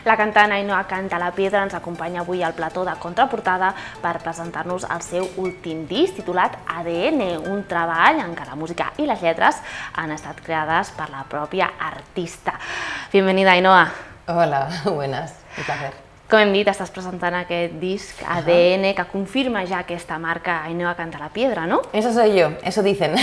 La cantant Ainhoa Cantalapiedra ens acompanya avui al plató de Contraportada per presentar-nos el seu últim disc titulat ADN, un treball en què la música i les lletres han estat creades per la pròpia artista. Bienvenida, Ainhoa. Hola, buenas, un placer. Com hem dit, estàs presentant aquest disc ADN que confirma ya aquesta marca Ainhoa Cantalapiedra, ¿no? Eso soy yo, eso dicen.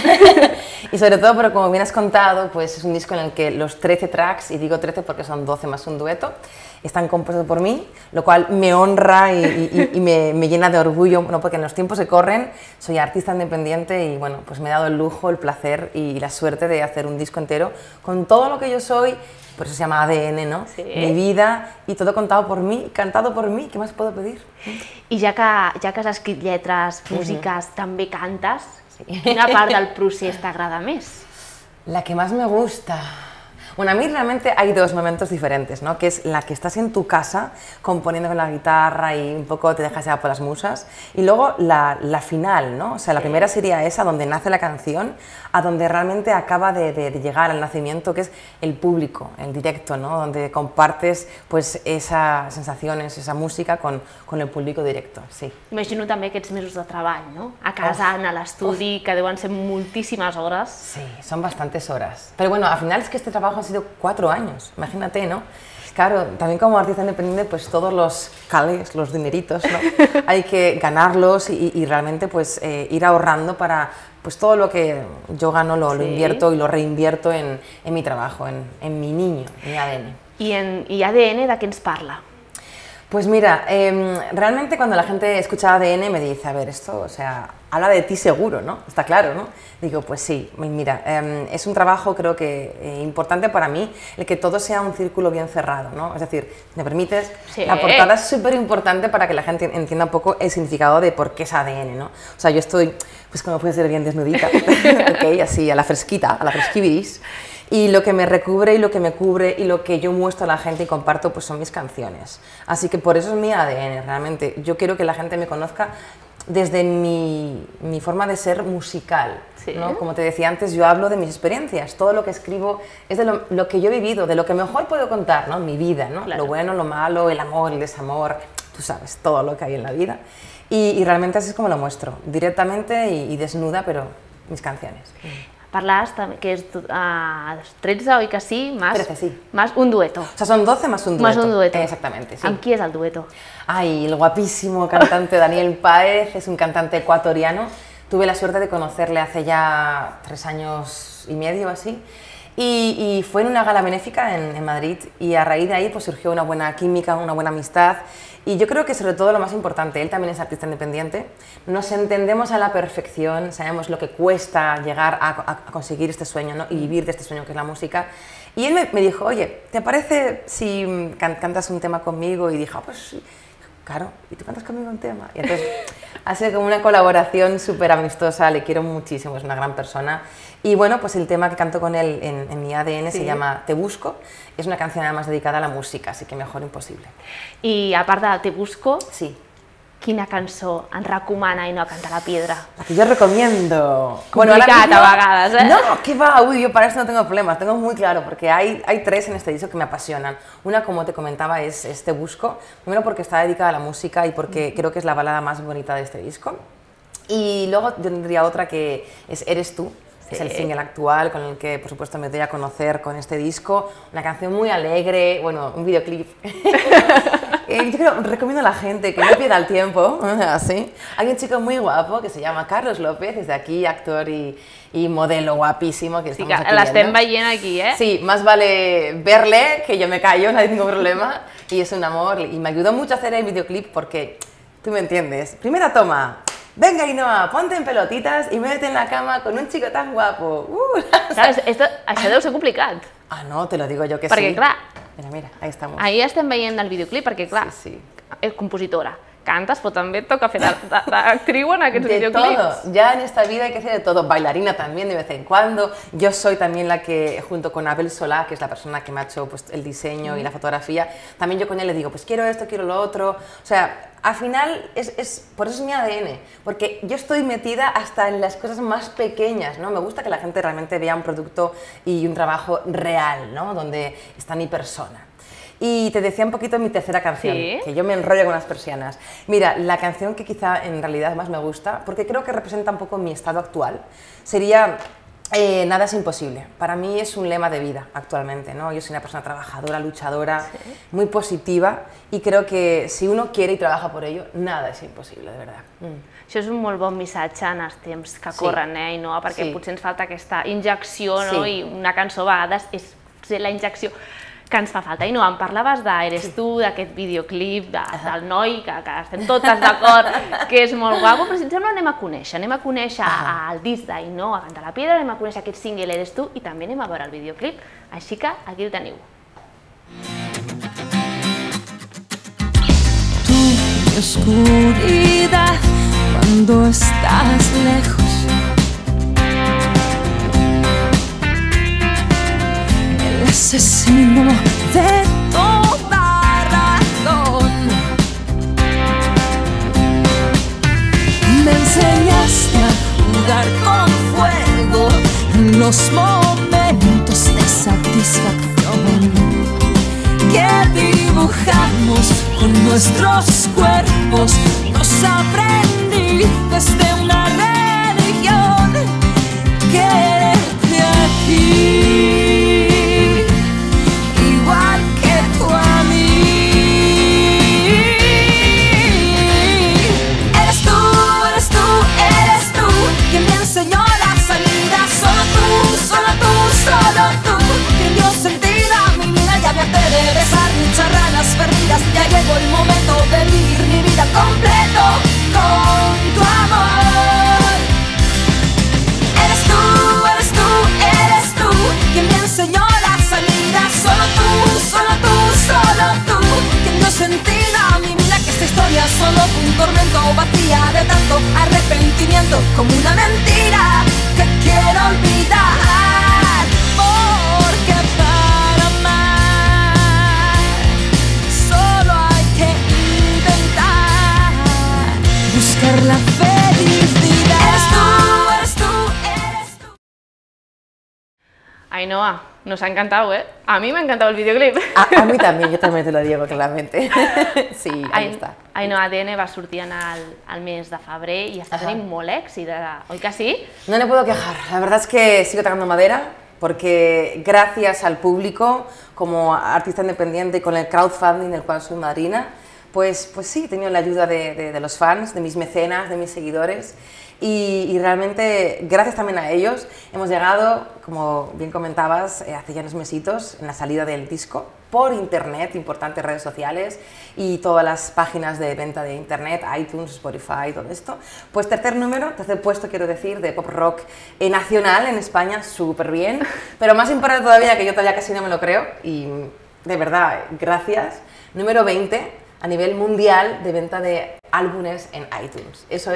Y sobre todo, pero como bien has contado, pues es un disco en el que los 13 tracks, y digo 13 porque son 12 más un dueto, están compuestos por mí, lo cual me honra y me llena de orgullo, bueno, porque en los tiempos que corren soy artista independiente y bueno, pues me he dado el lujo, el placer y la suerte de hacer un disco entero con todo lo que yo soy. Por eso se llama ADN, ¿no? Sí. Mi vida i tot contado por mí, cantado por mí, ¿qué más puedo pedir? I ja que has escrit lletres, músiques, també cantes, quina part del procés t'agrada més? La que más me gusta... Bueno, a mí realmente hay dos momentos diferentes, ¿no? Que es la que estás en tu casa componiendo con la guitarra y un poco te dejas llevar por las musas, y luego la final, ¿no? O sea, la primera sería esa, donde nace la canción, a donde realmente acaba de llegar al nacimiento, que es el público, el directo, ¿no? Donde compartes pues esas sensaciones, esa música con el público directo, sí. Imagino també aquests mesos de treball, no? A casa, a l'estudi, que deuen ser moltíssimes hores. Sí, son bastantes horas. Pero bueno, al final es que este trabajo ha sido 4 años, imagínate, ¿no? Claro, también como artista independiente, pues todos los cales, los dineritos, ¿no? Hay que ganarlos y realmente pues ir ahorrando para pues todo lo que yo gano lo invierto y lo reinvierto en mi trabajo, en mi niño, mi ADN. I ADN de què ens parla? Pues mira, realmente cuando la gente escucha ADN me dice, a ver, esto, o sea, habla de ti seguro, ¿no? Está claro, ¿no? Digo, pues sí, mira, es un trabajo creo que importante para mí, el que todo sea un círculo bien cerrado, ¿no? Es decir, si me permites, sí. La portada es súper importante para que la gente entienda un poco el significado de por qué es ADN, ¿no? O sea, yo estoy, pues como puede ser bien desnudita, ¿ok? Así, a la fresquita, a la fresquibiris. Y lo que me recubre y lo que me cubre y lo que yo muestro a la gente y comparto pues son mis canciones. Así que por eso es mi ADN, realmente. Yo quiero que la gente me conozca desde mi forma de ser musical, ¿no? Como te decía antes, yo hablo de mis experiencias, todo lo que escribo es de lo que yo he vivido, de lo que mejor puedo contar, ¿no? Mi vida, ¿no? Claro. Lo bueno, lo malo, el amor, el desamor, tú sabes, todo lo que hay en la vida. Y realmente así es como lo muestro, directamente y desnuda, pero mis canciones. Parlaves que és 13, oi que sí? Más, 13, sí. Más un dueto. O sea, son 12 más un dueto. Más un dueto. Exactamente, sí. ¿Amb qui és el dueto? Ay, el guapísimo cantante Daniel Páez, es un cantante ecuatoriano. Tuve la suerte de conocerle hace ya 3 años y medio así. Y fue en una gala benéfica en Madrid y a raíz de ahí pues surgió una buena química, una buena amistad. Y yo creo que sobre todo lo más importante, él también es artista independiente, nos entendemos a la perfección, sabemos lo que cuesta llegar a conseguir este sueño, ¿no? Y vivir de este sueño que es la música. Y él me dijo, oye, ¿te parece si cantas un tema conmigo? Y dije, pues sí, claro, ¿y tú cantas conmigo un tema? Y entonces ha sido como una colaboración súper amistosa, le quiero muchísimo, es una gran persona. Y bueno, pues el tema que canto con él en mi ADN se llama Te Busco, es una canción además dedicada a la música, así que mejor imposible. I a part de Te Busco, sí. Quina cançó ens recomana Ainhoa Cantalapiedra? La que yo recomiendo. Complicat a vegades, ¿eh? No, ¿qué va? Uy, yo para esto no tengo problemas, tengo muy claro, porque hay 3 en este disco que me apasionan. Una, como te comentaba, es Te Busco, primero porque está dedicada a la música y porque creo que es la balada más bonita de este disco. Y luego tendría otra que es Eres Tú. Es el single actual con el que, por supuesto, me doy a conocer con este disco. Una canción muy alegre, bueno, un videoclip. Yo recomiendo a la gente que no pierda el tiempo, así. Hay un chico muy guapo que se llama Carlos López, desde aquí, actor y modelo guapísimo. Que sí, que l'estem veient aquí, ¿eh? Sí, más vale verle que yo me callo, no hay ningún problema. Y es un amor y me ayudó mucho a hacer el videoclip porque, tú me entiendes, primera toma. Venga, Ainhoa, ponte en pelotitas y métete en la cama con un chico tan guapo. ¿Sabes? Això deu ser complicat. Ah, no, te lo digo yo que perquè, sí. Clar, mira, ahí estamos. Ahí estem veient el videoclip perquè, clar, sí. És compositora, cantes, però també et toca fer d'actriu en aquests videoclips. De todo, ya en esta vida hay que hacer de todo, bailarina también de vez en cuando. Yo soy también la que, junto con Abel Solá, que es la persona que me ha hecho pues, el diseño y la fotografía, también yo con él le digo, pues quiero esto, quiero lo otro. O sea, al final, por eso es mi ADN, porque yo estoy metida hasta en las cosas más pequeñas, ¿no? Me gusta que la gente realmente vea un producto y un trabajo real, ¿no? Donde está mi persona. Y te decía un poquito mi tercera canción, ¿Sí? que yo me enrollo con las persianas. Mira, la canción que quizá en realidad más me gusta, porque creo que representa un poco mi estado actual, sería Nada es imposible. Para mí es un lema de vida actualmente, ¿no? Yo soy una persona trabajadora, luchadora, muy positiva, y creo que si uno quiere y trabaja por ello, nada és impossible, de verdad. Això és un molt bon missatge en els temps que corren, Ainhoa, perquè potser ens falta aquesta injecció, no? I una cançó a vegades és la injecció que ens fa falta. Ainhoa, em parlaves d'Eres tu, d'aquest videoclip, del noi, que estem totes d'acord, que és molt guapo, però si ens sembla anem a conèixer el disc d'Ainhoa, Canta la Piedra, anem a conèixer aquest single Eres tu i també anem a veure el videoclip, així que aquí el teniu. Tu oscuridad cuando estás lejos, el asesino de toda razón. Me enseñaste a jugar con fuego en los momentos de satisfacción que dibujamos con nuestros cuerpos. Nos aprendiste de una religión, quererte a ti, igual que tú a mí. Eres tú, eres tú, eres tú, quien me enseñó la salida. Solo tú, solo tú, solo tú, quien dio sentido a mi vida. Ya me harté de besar muchas ranas perdidas, ya llegó el momento de vivir mi vida completo con tu amor. Eres tú, eres tú, eres tú, quien me enseñó la salida. Solo tú, solo tú, solo tú, quien dio sentido a mi vida. Que esta historia solo fue un tormento, vacía de tanto arrepentimiento, como una mentira que quiero olvidar. Porque para amar solo hay que intentar buscar la felicidad. Eres tú, eres tú. Ainhoa, nos ha encantado, ¿eh? A mí me ha encantado el videoclip. A mí también, yo también te lo digo claramente. Sí, ahí està. Ainhoa, ADN va sortir al mes de febrer i està tenint molt èxit, oi que sí? No me puedo quejar, la verdad es que sigo tocando madera, porque gracias al público, como artista independiente, con el crowdfunding del cual soy madrina, pues sí, he tenido la ayuda de los fans, de mis mecenas, de mis seguidores, y realmente gracias también a ellos hemos llegado, como bien comentabas, hace ya unos mesitos, en la salida del disco, por internet, importantes redes sociales y todas las páginas de venta de internet, iTunes, Spotify, todo esto. Pues tercer puesto quiero decir, de pop rock nacional en España, súper bien, pero más importante todavía, que yo todavía casi no me lo creo, y de verdad, gracias, número 20 a nivel mundial de venta de álbumes en iTunes. Eso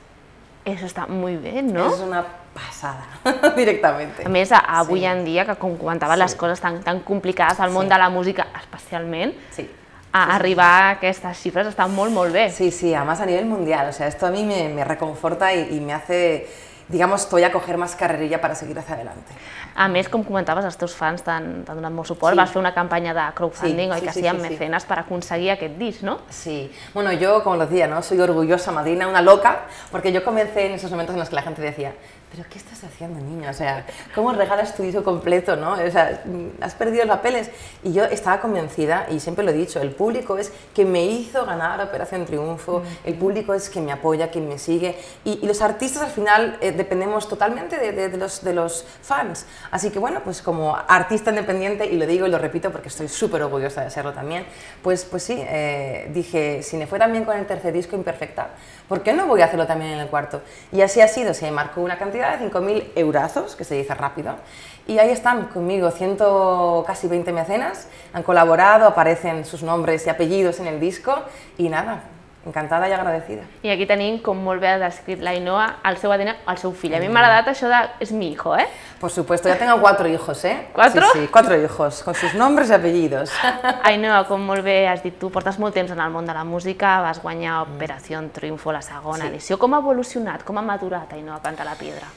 està molt bé, no? És una passada, directament. A més, avui en dia, que com comentaves, les coses tan complicades al món de la música, especialment, arribar a aquestes xifres està molt, molt bé. Sí, además a nivel mundial, o sea, esto a mí me reconforta y me hace, digamos, todavía coger más carrerilla para seguir hacia adelante. A més, com comentaves, els teus fans t'han donat molt suport, vas fer una campanya de crowdfunding, oi que sí, amb mecenes, per aconseguir aquest disc, ¿no? Sí, bueno, yo, como lo decía, ¿no? Soy orgullosa madrina, una loca, porque yo comencé en esos momentos en los que la gente decía, ¿pero qué estás haciendo, niña? O sea, ¿cómo regalas tu disco completo, no? O sea, has perdido los papeles. Y yo estaba convencida, y siempre lo he dicho, el público es quien me hizo ganar Operación Triunfo, el público es quien me apoya, quien me sigue, y los artistas al final dependemos totalmente de los fans. Así que bueno, pues como artista independiente, y lo digo y lo repito porque estoy súper orgullosa de serlo también, pues sí, dije, si me fue también con el tercer disco Imperfecta, ¿por qué no voy a hacerlo también en el cuarto? Y así ha sido, se marcó una cantidad de 5.000 eurazos, que se dice rápido, y ahí están conmigo, casi 20 mecenas, han colaborado, aparecen sus nombres y apellidos en el disco, y nada, encantada y agradecida. I aquí tenim, com molt bé ha descrit l'Ainhoa, el seu ADN, el seu fill. A mi m'ha agradat això de és mi hijo, ¿eh? Por supuesto, ya tengo 4 hijos, ¿eh? ¿4? Sí, 4 hijos, con sus nombres y apellidos. Ainhoa, com molt bé has dit tu, portes molt temps en el món de la música, vas guanyar Operació Triunfo, la segona edició. Com ha evolucionat, com ha madurat Ainhoa Canta la Piedra?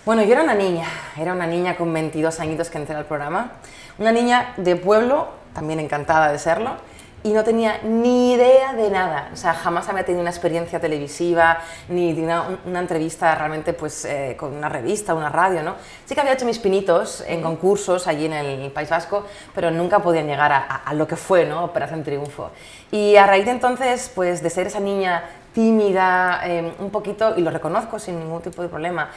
Bueno, yo era una niña con 22 añitos que entré al programa, una niña de pueblo, también encantada de serlo, y no tenía ni idea de nada, o sea, jamás había tenido una experiencia televisiva, ni de una entrevista realmente pues, con una revista, una radio, ¿no? Sí que había hecho mis pinitos en concursos allí en el País Vasco, pero nunca podían llegar a lo que fue, ¿no? Operación Triunfo. Y a raíz de entonces, pues de ser esa niña tímida, un poquito, y lo reconozco sin ningún tipo de problema,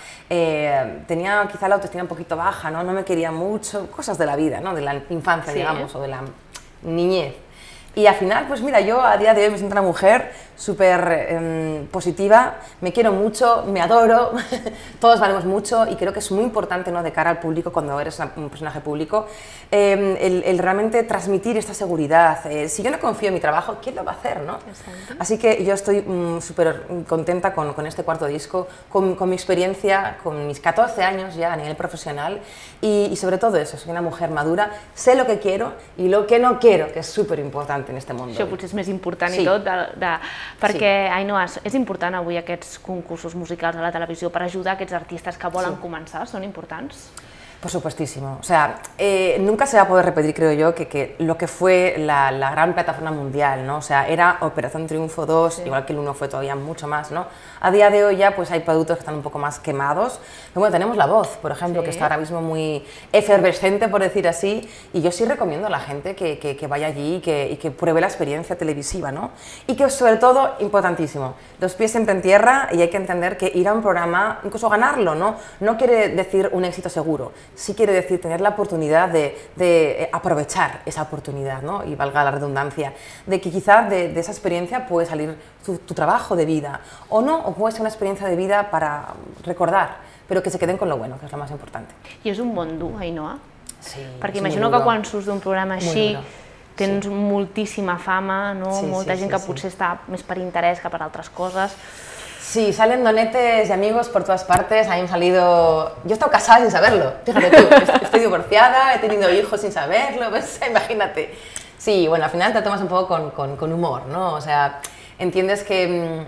tenía quizá la autoestima un poquito baja, ¿no? No me quería mucho, cosas de la vida, ¿no? De la infancia, digamos, o de la niñez. Y al final, pues mira, yo a día de hoy me siento una mujer súper positiva, me quiero mucho, me adoro, todos valemos mucho y creo que es muy importante, ¿no? De cara al público, cuando eres un personaje público, el realmente transmitir esta seguridad. Si yo no confío en mi trabajo, ¿quién lo va a hacer, no? Así que yo estoy súper contenta con este cuarto disco, con mi experiencia, con mis 14 años ya a nivel profesional y sobre todo eso, soy una mujer madura, sé lo que quiero y lo que no quiero, que es súper importante en este mundo. Això potser és més important Sí. i tot, perquè, Ainhoa, és important avui aquests concursos musicals a la televisió per ajudar aquests artistes que volen començar? Són importants? Por supuestísimo. O sea, nunca se va a poder repetir, creo yo, que lo que fue la gran plataforma mundial, ¿no? O sea, era Operación Triunfo 2, sí. Igual que el 1 fue todavía mucho más, ¿no? A día de hoy ya pues hay productos que están un poco más quemados. Pero bueno, tenemos La Voz, por ejemplo, sí. Que está ahora mismo muy efervescente, por decir así, y yo sí recomiendo a la gente que vaya allí y que pruebe la experiencia televisiva, ¿no? Y que sobre todo, importantísimo, los pies siempre en tierra y hay que entender que ir a un programa, incluso ganarlo, ¿no? No quiere decir un éxito seguro. Sí quiere decir tener la oportunidad de aprovechar esa oportunidad, ¿no? Y valga la redundancia, de que quizás de esa experiencia puede salir tu trabajo de vida, o no, o puede ser una experiencia de vida para recordar, pero que se queden con lo bueno, que es lo más importante. I és un bon dur, Ainhoa? Sí, perquè imagino que quan surts d'un programa així tens moltíssima fama, no? Sí, Molta gent que sí. potser està més per interès que per altres coses. Sí, salen donetes y amigos por todas partes. A mí me han salido... Yo he estado casada sin saberlo, fíjate tú. Estoy divorciada, he tenido hijos sin saberlo, pues, imagínate. Sí, bueno, al final te tomas un poco con humor, ¿no? O sea, entiendes que...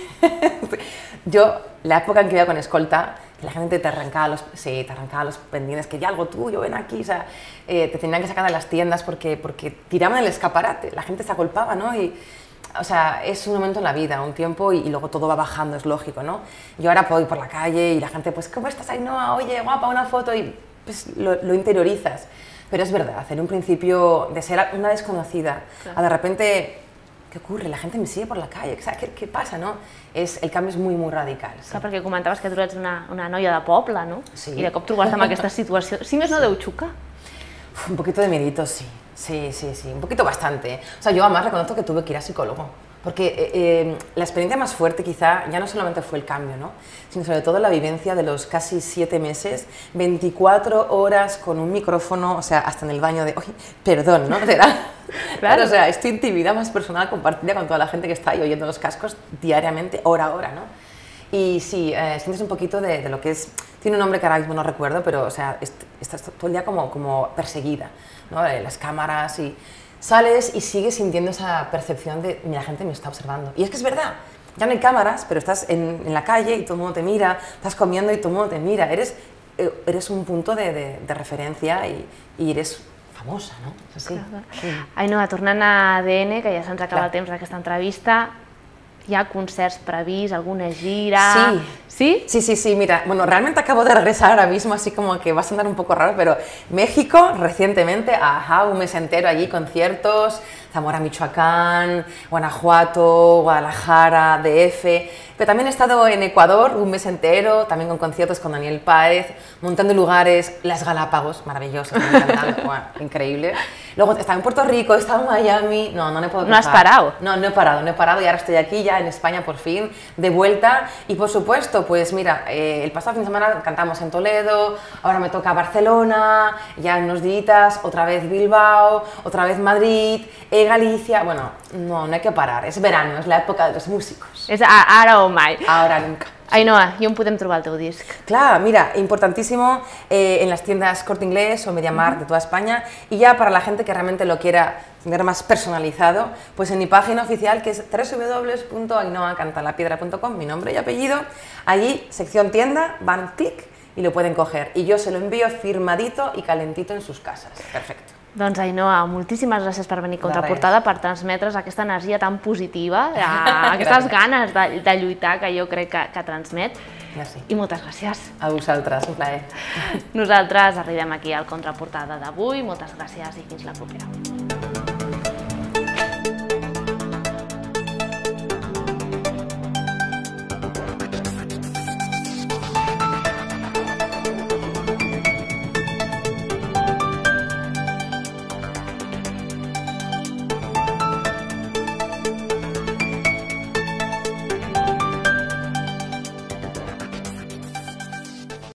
yo, la época en que iba con escolta, que la gente te arrancaba los pendientes, que ya algo tuyo, ven aquí, o sea, te tenían que sacar de las tiendas porque tiraban el escaparate, la gente se agolpaba, ¿no? Y, o sea, es un momento en la vida, un tiempo y luego todo va bajando, es lógico, ¿no? Yo ahora puedo ir por la calle y la gente, pues, ¿cómo estás, Ainhoa? Oye, guapa, una foto, y pues lo interiorizas. Pero es verdad, en un principio de ser una desconocida a de repente, ¿qué ocurre? La gente me sigue por la calle, ¿qué pasa, no? El cambio es muy, muy radical. Sí. Clar, perquè comentaves que tu ets una noia de poble, no? Sí. I de cop trobar-te en aquesta situació. Si més no, deu xocar. Un poquito de miedito, sí. Sí, un poquito bastante. O sea, yo además reconozco que tuve que ir a psicólogo, porque la experiencia más fuerte quizá ya no solamente fue el cambio, ¿no? Sino sobre todo la vivencia de los casi 7 meses, 24 horas con un micrófono, o sea, hasta en el baño de... Oye, perdón, ¿no? Claro, o sea, es tu intimidad más personal compartida con toda la gente que está ahí oyendo los cascos diariamente, hora a hora, ¿no? Y sí, sientes un poquito de lo que es... Tiene un nombre que ahora mismo no recuerdo, pero, o sea, estás todo el día como perseguida, ¿no? Las cámaras y... Sales y sigues sintiendo esa percepción de la gente me está observando. Y es que es verdad, ya no hay cámaras, pero estás en la calle y todo el mundo te mira, estás comiendo y todo el mundo te mira. Eres un punto de referencia y eres famosa, ¿no? És així. Sí. Ainhoa, tornant a ADN, que ja se'ns acaba el temps d'aquesta entrevista, ¿hi ha concerts previst, alguna gira? Sí. Sí, mira, bueno, realmente acabo de regresar ahora mismo, así como que va a sonar un poco raro, pero México, recientemente, un mes entero allí, conciertos, Zamora, Michoacán, Guanajuato, Guadalajara, DF, pero también he estado en Ecuador un mes entero, también con conciertos con Daniel Páez, montando lugares, las Galápagos, maravillosas, me encantando, bueno, increíble. Luego he estado en Puerto Rico, he estado en Miami, no me puedo quejar. ¿No has parado? No he parado y ahora estoy aquí ya en España por fin, de vuelta y por supuesto, pues mira, el pasado fin de semana cantamos en Toledo, ahora me toca Barcelona, ya en unos días, otra vez Bilbao, otra vez Madrid, Galicia, bueno, no hay que parar, es verano, es la época de los músicos. És ara o mai. Ahora nunca. Ainhoa, i on podem trobar el teu disc? Claro, mira, importantísimo en las tiendas Corte Inglés o MediaMarkt de toda España y ya para la gente que realmente lo quiera tener más personalizado, pues en mi página oficial que es www.ainhoacantalapiedra.com, mi nombre y apellido, allí sección tienda, van clic y lo pueden coger. Y yo se lo envío firmadito y calentito en sus casas. Perfecto. Doncs Ainhoa, moltíssimes gràcies per venir a Contraportada, per transmetre's aquesta energia tan positiva, aquestes ganes de lluitar que jo crec que transmet. Merci. I moltes gràcies. A vosaltres, un plaer. Nosaltres arribem aquí al Contraportada d'avui. Moltes gràcies i fins la propera.